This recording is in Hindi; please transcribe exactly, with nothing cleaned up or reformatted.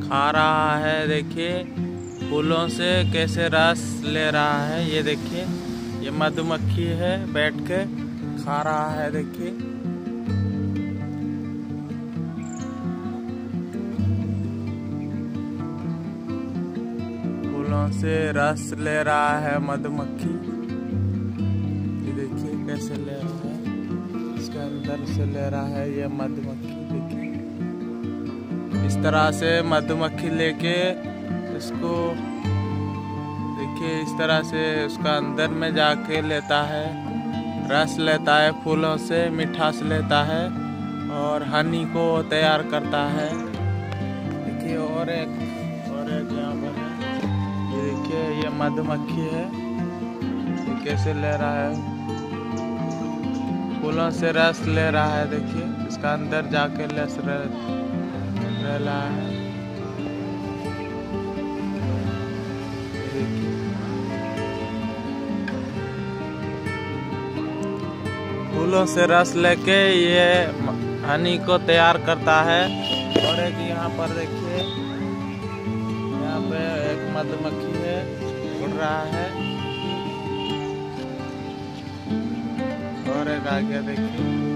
खा रहा है। देखिए फूलों से कैसे रस ले रहा है। ये देखिए ये मधुमक्खी है, बैठ के खा रहा है। देखिए फूलों से रस ले रहा है मधुमक्खी। ये देखिए कैसे ले रहा है, इसके अंदर से ले रहा है ये मधुमक्खी। देखिए इस तरह से मधुमक्खी लेके इसको, देखिए इस तरह से उसका अंदर में जाके लेता है, रस लेता है, फूलों से मिठास लेता है और हनी को तैयार करता है। देखिए और एक और एक यहाँ पर है। ये देखिए ये मधुमक्खी है, ये कैसे ले रहा है, फूलों से रस ले रहा है। देखिए इसका अंदर जाके रस ले रहा है। फूलों से रस लेके ये हनी को तैयार करता है। और एक यहाँ पर देखिए, यहाँ पे एक मधुमक्खी है, उड़ रहा है। और एक आगे देखिए